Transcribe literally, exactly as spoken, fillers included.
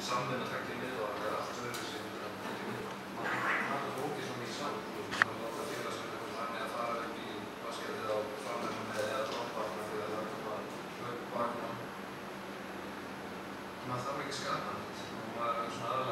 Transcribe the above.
samvinna tveggja liða og það er allt öðruvísi heldur en tveggja liða. Maður er fólkið svo mikið saman, maður er láta félagsverðingur þannig að fara upp í basketið á framverðum með eða dropbakna fyrir að það koma upp bakna. Maður þarf ekki að skapa neitt og maður er svona aðalega